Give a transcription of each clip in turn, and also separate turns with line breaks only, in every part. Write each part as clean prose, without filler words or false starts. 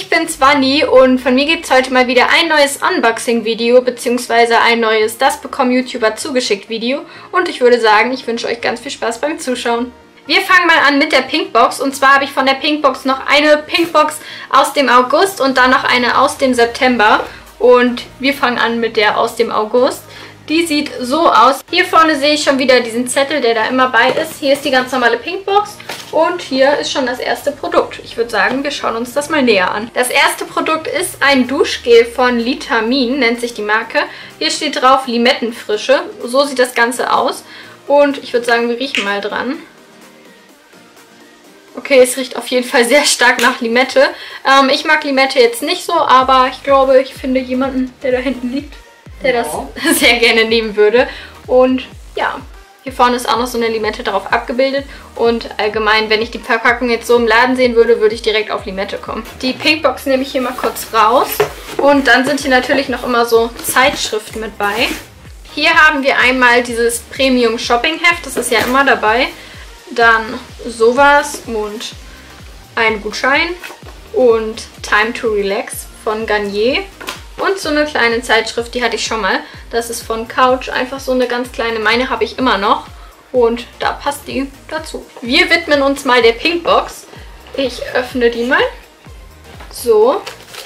Ich bin's Vanni und von mir gibt es heute mal wieder ein neues Unboxing-Video bzw. ein neues Das bekommen YouTuber zugeschickt Video und ich würde sagen, ich wünsche euch ganz viel Spaß beim Zuschauen. Wir fangen mal an mit der Pinkbox und zwar habe ich von der Pinkbox noch eine Pinkbox aus dem August und dann noch eine aus dem September und wir fangen an mit der aus dem August. Die sieht so aus. Hier vorne sehe ich schon wieder diesen Zettel, der da immer bei ist. Hier ist die ganz normale Pinkbox und hier ist schon das erste Produkt. Ich würde sagen, wir schauen uns das mal näher an. Das erste Produkt ist ein Duschgel von Litamin, nennt sich die Marke. Hier steht drauf Limettenfrische. So sieht das Ganze aus. Und ich würde sagen, wir riechen mal dran. Okay, es riecht auf jeden Fall sehr stark nach Limette. Ich mag Limette jetzt nicht so, aber ich glaube, ich finde jemanden, der da hinten liegt, der das sehr gerne nehmen würde. Und ja, hier vorne ist auch noch so eine Limette drauf abgebildet. Und allgemein, wenn ich die Verpackung jetzt so im Laden sehen würde, würde ich direkt auf Limette kommen. Die Pinkbox nehme ich hier mal kurz raus. Und dann sind hier natürlich noch immer so Zeitschriften mit bei. Hier haben wir einmal dieses Premium Shopping Heft, das ist ja immer dabei. Dann sowas und ein Gutschein und Time to Relax von Garnier. Und so eine kleine Zeitschrift, die hatte ich schon mal. Das ist von Couch, einfach so eine ganz kleine. Meine habe ich immer noch und da passt die dazu. Wir widmen uns mal der Pinkbox. Ich öffne die mal. So.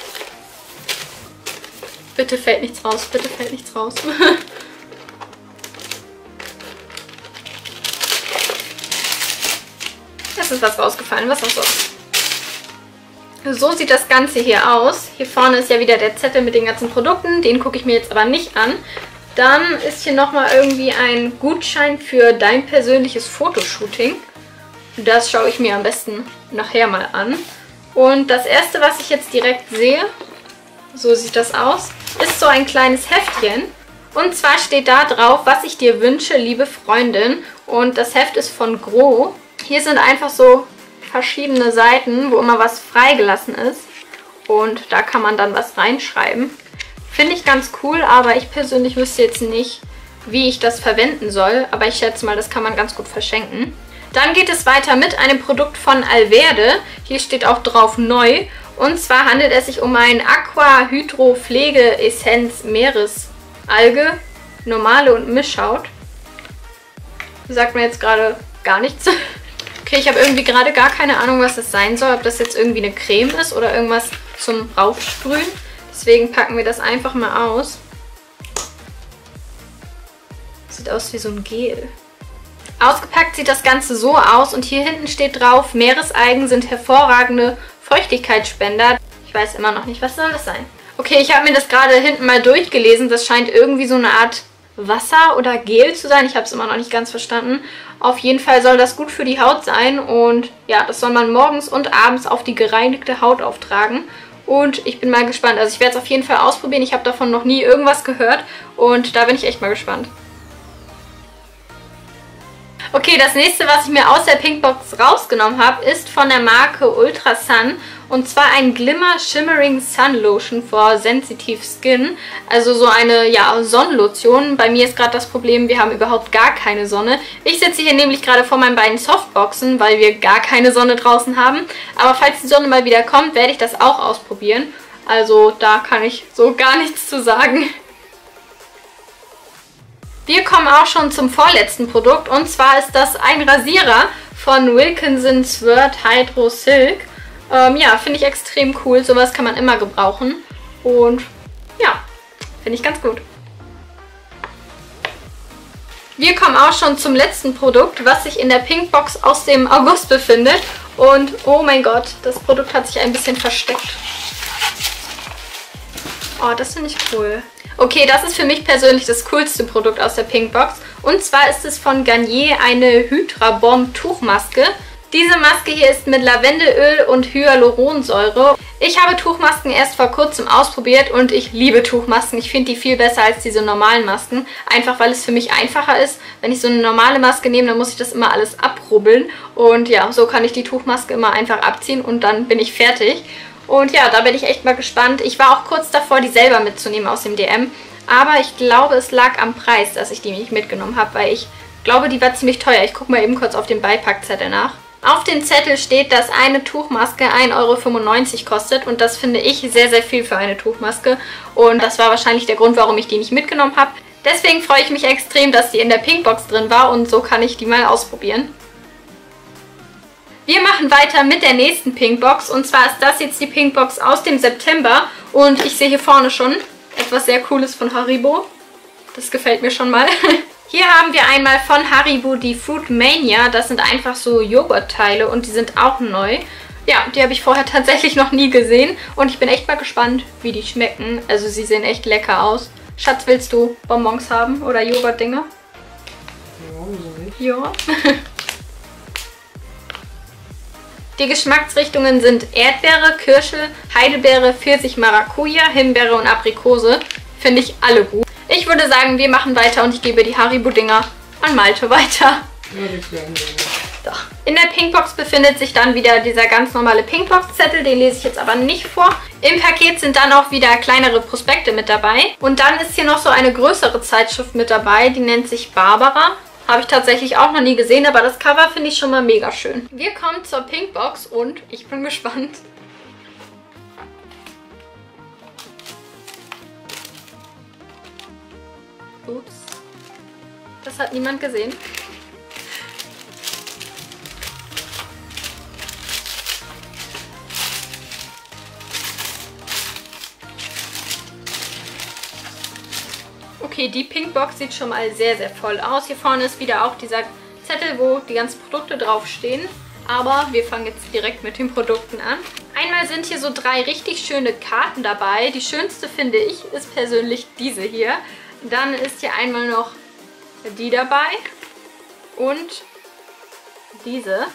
Bitte fällt nichts raus, bitte fällt nichts raus. Es ist was rausgefallen, was auch so. So sieht das Ganze hier aus. Hier vorne ist ja wieder der Zettel mit den ganzen Produkten. Den gucke ich mir jetzt aber nicht an. Dann ist hier nochmal irgendwie ein Gutschein für dein persönliches Fotoshooting. Das schaue ich mir am besten nachher mal an. Und das erste, was ich jetzt direkt sehe, so sieht das aus, ist so ein kleines Heftchen. Und zwar steht da drauf, was ich dir wünsche, liebe Freundin. Und das Heft ist von Gro. Hier sind einfach so verschiedene Seiten, wo immer was freigelassen ist. Und da kann man dann was reinschreiben. Finde ich ganz cool, aber ich persönlich wüsste jetzt nicht, wie ich das verwenden soll. Aber ich schätze mal, das kann man ganz gut verschenken. Dann geht es weiter mit einem Produkt von Alverde. Hier steht auch drauf neu. Und zwar handelt es sich um ein Aqua Hydro Pflege Essenz Meeresalge. Normale und Mischhaut. Sagt mir jetzt gerade gar nichts. Okay, ich habe irgendwie gerade gar keine Ahnung, was das sein soll. Ob das jetzt irgendwie eine Creme ist oder irgendwas zum Raufsprühen. Deswegen packen wir das einfach mal aus. Sieht aus wie so ein Gel. Ausgepackt sieht das Ganze so aus. Und hier hinten steht drauf, Meeresalgen sind hervorragende Feuchtigkeitsspender. Ich weiß immer noch nicht, was soll das sein? Okay, ich habe mir das gerade hinten mal durchgelesen. Das scheint irgendwie so eine Art Wasser oder Gel zu sein. Ich habe es immer noch nicht ganz verstanden. Auf jeden Fall soll das gut für die Haut sein und ja, das soll man morgens und abends auf die gereinigte Haut auftragen. Und ich bin mal gespannt. Also ich werde es auf jeden Fall ausprobieren. Ich habe davon noch nie irgendwas gehört und da bin ich echt mal gespannt. Okay, das nächste, was ich mir aus der Pinkbox rausgenommen habe, ist von der Marke Ultra Sun. Und zwar ein Glimmer Shimmering Sun Lotion for Sensitive Skin. Also so eine, ja, Sonnenlotion. Bei mir ist gerade das Problem, wir haben überhaupt gar keine Sonne. Ich sitze hier nämlich gerade vor meinen beiden Softboxen, weil wir gar keine Sonne draußen haben. Aber falls die Sonne mal wieder kommt, werde ich das auch ausprobieren. Also da kann ich so gar nichts zu sagen. Wir kommen auch schon zum vorletzten Produkt und zwar ist das ein Rasierer von Wilkinson Sword Hydro Silk. Ja, finde ich extrem cool. Sowas kann man immer gebrauchen und ja, finde ich ganz gut. Wir kommen auch schon zum letzten Produkt, was sich in der Pinkbox aus dem August befindet und oh mein Gott, das Produkt hat sich ein bisschen versteckt. Oh, das finde ich cool. Okay, das ist für mich persönlich das coolste Produkt aus der Pinkbox. Und zwar ist es von Garnier eine Hydra Bomb Tuchmaske. Diese Maske hier ist mit Lavendelöl und Hyaluronsäure. Ich habe Tuchmasken erst vor kurzem ausprobiert und ich liebe Tuchmasken. Ich finde die viel besser als diese normalen Masken. Einfach weil es für mich einfacher ist. Wenn ich so eine normale Maske nehme, dann muss ich das immer alles abrubbeln. Und ja, so kann ich die Tuchmaske immer einfach abziehen und dann bin ich fertig. Und ja, da bin ich echt mal gespannt. Ich war auch kurz davor, die selber mitzunehmen aus dem DM. Aber ich glaube, es lag am Preis, dass ich die nicht mitgenommen habe, weil ich glaube, die war ziemlich teuer. Ich gucke mal eben kurz auf den Beipackzettel nach. Auf dem Zettel steht, dass eine Tuchmaske 1,95 € kostet und das finde ich sehr, sehr viel für eine Tuchmaske. Und das war wahrscheinlich der Grund, warum ich die nicht mitgenommen habe. Deswegen freue ich mich extrem, dass die in der Pinkbox drin war und so kann ich die mal ausprobieren. Wir machen weiter mit der nächsten Pinkbox und zwar ist das jetzt die Pinkbox aus dem September und ich sehe hier vorne schon etwas sehr Cooles von Haribo. Das gefällt mir schon mal. Hier haben wir einmal von Haribo die Fruit Mania. Das sind einfach so Joghurtteile und die sind auch neu. Ja, die habe ich vorher tatsächlich noch nie gesehen und ich bin echt mal gespannt, wie die schmecken. Also sie sehen echt lecker aus. Schatz, willst du Bonbons haben oder Joghurtdinger?
Ja, wieso nicht?
Ja. Die Geschmacksrichtungen sind Erdbeere, Kirsche, Heidelbeere, Pfirsich, Maracuja, Himbeere und Aprikose. Finde ich alle gut. Ich würde sagen, wir machen weiter und ich gebe die Haribo-Dinger an Malte weiter.
Würde ich sagen.
So. In der Pinkbox befindet sich dann wieder dieser ganz normale Pinkbox-Zettel, den lese ich jetzt aber nicht vor. Im Paket sind dann auch wieder kleinere Prospekte mit dabei. Und dann ist hier noch so eine größere Zeitschrift mit dabei, die nennt sich Barbara. Habe ich tatsächlich auch noch nie gesehen, aber das Cover finde ich schon mal mega schön. Wir kommen zur Pinkbox und ich bin gespannt. Ups. Das hat niemand gesehen. Okay, die Pinkbox sieht schon mal sehr, sehr voll aus. Hier vorne ist wieder auch dieser Zettel, wo die ganzen Produkte draufstehen. Aber wir fangen jetzt direkt mit den Produkten an. Einmal sind hier so 3 richtig schöne Karten dabei. Die schönste, finde ich, ist persönlich diese hier. Dann ist hier einmal noch die dabei und diese.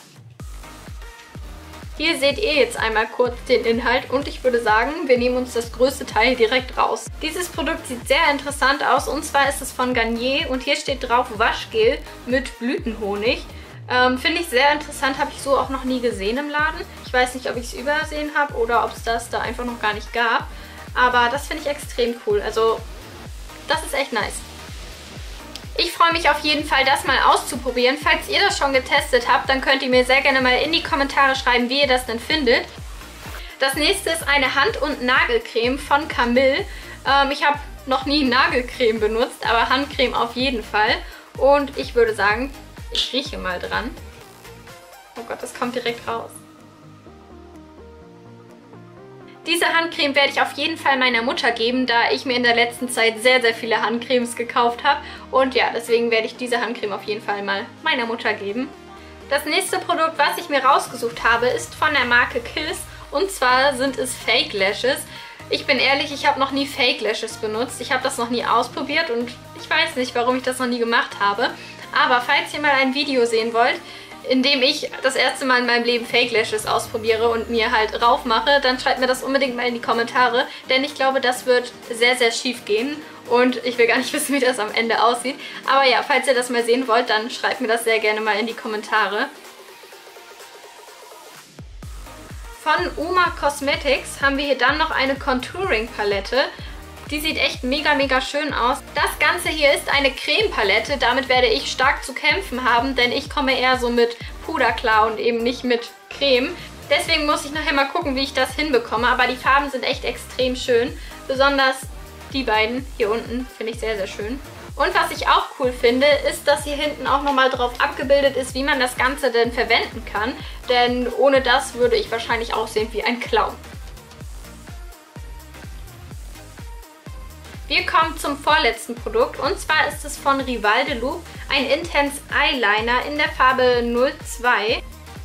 Hier seht ihr jetzt einmal kurz den Inhalt und ich würde sagen, wir nehmen uns das größte Teil direkt raus. Dieses Produkt sieht sehr interessant aus und zwar ist es von Garnier und hier steht drauf Waschgel mit Blütenhonig. Finde ich sehr interessant, habe ich so auch noch nie gesehen im Laden. Ich weiß nicht, ob ich es übersehen habe oder ob es das da einfach noch gar nicht gab. Aber das finde ich extrem cool. Also das ist echt nice. Ich freue mich auf jeden Fall, das mal auszuprobieren. Falls ihr das schon getestet habt, dann könnt ihr mir sehr gerne mal in die Kommentare schreiben, wie ihr das denn findet. Das nächste ist eine Hand- und Nagelcreme von Camille. Ich habe noch nie Nagelcreme benutzt, aber Handcreme auf jeden Fall. Und ich würde sagen, ich rieche mal dran. Oh Gott, das kommt direkt raus. Diese Handcreme werde ich auf jeden Fall meiner Mutter geben, da ich mir in der letzten Zeit sehr, sehr viele Handcremes gekauft habe. Und ja, deswegen werde ich diese Handcreme auf jeden Fall mal meiner Mutter geben. Das nächste Produkt, was ich mir rausgesucht habe, ist von der Marke Kiss. Und zwar sind es Fake Lashes. Ich bin ehrlich, ich habe noch nie Fake Lashes benutzt. Ich habe das noch nie ausprobiert und ich weiß nicht, warum ich das noch nie gemacht habe. Aber falls ihr mal ein Video sehen wollt, in dem ich das erste Mal in meinem Leben Fake Lashes ausprobiere und mir halt rauf mache, dann schreibt mir das unbedingt mal in die Kommentare, denn ich glaube, das wird sehr, sehr schief gehen und ich will gar nicht wissen, wie das am Ende aussieht. Aber ja, falls ihr das mal sehen wollt, dann schreibt mir das sehr gerne mal in die Kommentare. Von Uma Cosmetics haben wir hier dann noch eine Contouring-Palette. Die sieht echt mega, mega schön aus. Das Ganze hier ist eine Creme-Palette. Damit werde ich stark zu kämpfen haben, denn ich komme eher so mit Puder klar und eben nicht mit Creme. Deswegen muss ich nachher mal gucken, wie ich das hinbekomme. Aber die Farben sind echt extrem schön. Besonders die beiden hier unten finde ich sehr, sehr schön. Und was ich auch cool finde, ist, dass hier hinten auch nochmal drauf abgebildet ist, wie man das Ganze denn verwenden kann. Denn ohne das würde ich wahrscheinlich aussehen wie ein Clown. Wir kommen zum vorletzten Produkt und zwar ist es von Rival de Loup ein Intense Eyeliner in der Farbe 02.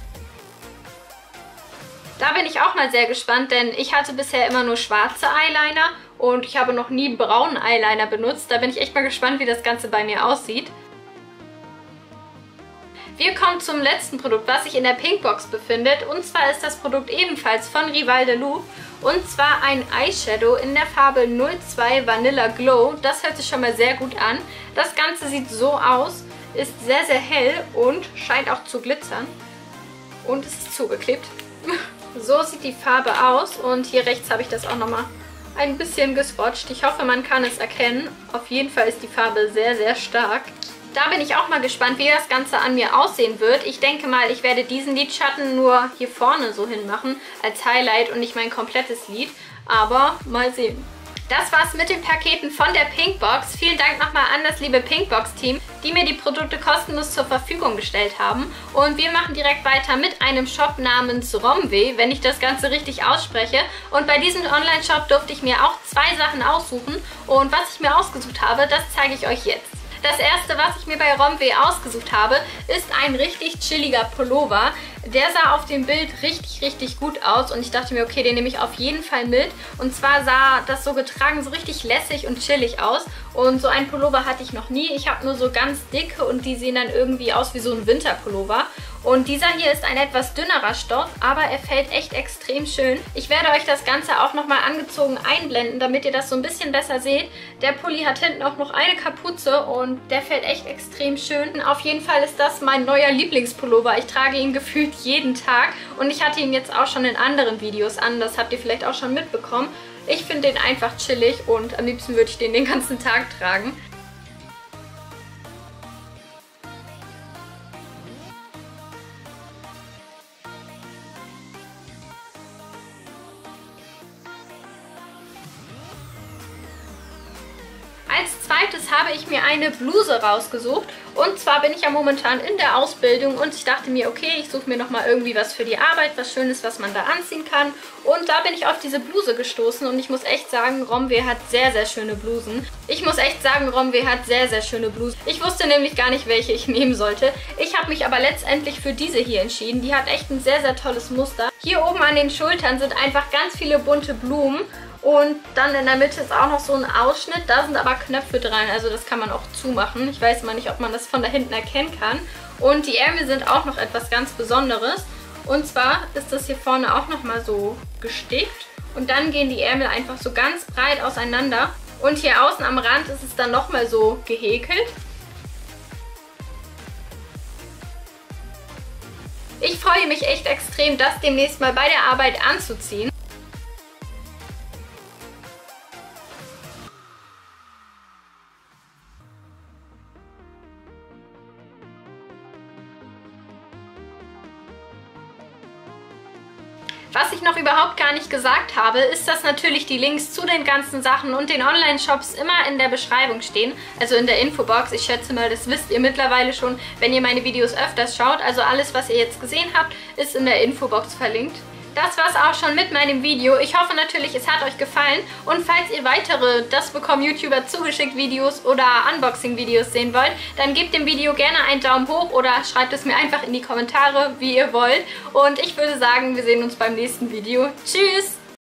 Da bin ich auch mal sehr gespannt, denn ich hatte bisher immer nur schwarze Eyeliner und ich habe noch nie braunen Eyeliner benutzt. Da bin ich echt mal gespannt, wie das Ganze bei mir aussieht. Wir kommen zum letzten Produkt, was sich in der Pinkbox befindet. Und zwar ist das Produkt ebenfalls von Rival de Loup. Und zwar ein Eyeshadow in der Farbe 02 Vanilla Glow. Das hört sich schon mal sehr gut an. Das Ganze sieht so aus, ist sehr, sehr hell und scheint auch zu glitzern. Und es ist zugeklebt. So sieht die Farbe aus. Und hier rechts habe ich das auch nochmal ein bisschen geswatcht. Ich hoffe, man kann es erkennen. Auf jeden Fall ist die Farbe sehr, sehr stark. Da bin ich auch mal gespannt, wie das Ganze an mir aussehen wird. Ich denke mal, ich werde diesen Lidschatten nur hier vorne so hinmachen als Highlight und nicht mein komplettes Lid. Aber mal sehen. Das war's mit den Paketen von der Pinkbox. Vielen Dank nochmal an das liebe Pinkbox-Team, die mir die Produkte kostenlos zur Verfügung gestellt haben. Und wir machen direkt weiter mit einem Shop namens Romwe, wenn ich das Ganze richtig ausspreche. Und bei diesem Online-Shop durfte ich mir auch 2 Sachen aussuchen. Und was ich mir ausgesucht habe, das zeige ich euch jetzt. Das erste, was ich mir bei Romwe ausgesucht habe, ist ein richtig chilliger Pullover. Der sah auf dem Bild richtig gut aus und ich dachte mir, okay, den nehme ich auf jeden Fall mit. Und zwar sah das so getragen so richtig lässig und chillig aus. Und so einen Pullover hatte ich noch nie. Ich habe nur so ganz dicke und die sehen dann irgendwie aus wie so ein Winterpullover. Und dieser hier ist ein etwas dünnerer Stoff, aber er fällt echt extrem schön. Ich werde euch das Ganze auch nochmal angezogen einblenden, damit ihr das so ein bisschen besser seht. Der Pulli hat hinten auch noch eine Kapuze und der fällt echt extrem schön. Auf jeden Fall ist das mein neuer Lieblingspullover. Ich trage ihn gefühlt jeden Tag und ich hatte ihn jetzt auch schon in anderen Videos an. Das habt ihr vielleicht auch schon mitbekommen. Ich finde den einfach chillig und am liebsten würde ich den ganzen Tag tragen. Als zweites habe ich mir eine Bluse rausgesucht und zwar bin ich ja momentan in der Ausbildung und ich dachte mir, okay, ich suche mir nochmal irgendwie was für die Arbeit, was Schönes, was man da anziehen kann und da bin ich auf diese Bluse gestoßen und ich muss echt sagen, Romwe hat sehr schöne Blusen. Ich wusste nämlich gar nicht, welche ich nehmen sollte. Ich habe mich aber letztendlich für diese hier entschieden. Die hat echt ein sehr tolles Muster. Hier oben an den Schultern sind einfach ganz viele bunte Blumen. Und dann in der Mitte ist auch noch so ein Ausschnitt. Da sind aber Knöpfe dran, also das kann man auch zumachen. Ich weiß mal nicht, ob man das von da hinten erkennen kann. Und die Ärmel sind auch noch etwas ganz Besonderes. Und zwar ist das hier vorne auch nochmal so gestickt. Und dann gehen die Ärmel einfach so ganz breit auseinander. Und hier außen am Rand ist es dann nochmal so gehäkelt. Ich freue mich echt extrem, das demnächst mal bei der Arbeit anzuziehen. Was ich noch überhaupt gar nicht gesagt habe, ist, dass natürlich die Links zu den ganzen Sachen und den Online-Shops immer in der Beschreibung stehen, also in der Infobox. Ich schätze mal, das wisst ihr mittlerweile schon, wenn ihr meine Videos öfters schaut. Also alles, was ihr jetzt gesehen habt, ist in der Infobox verlinkt. Das war's auch schon mit meinem Video. Ich hoffe natürlich, es hat euch gefallen. Und falls ihr weitere Das bekommen YouTuber zugeschickt Videos oder Unboxing-Videos sehen wollt, dann gebt dem Video gerne einen Daumen hoch oder schreibt es mir einfach in die Kommentare, wie ihr wollt. Und ich würde sagen, wir sehen uns beim nächsten Video. Tschüss!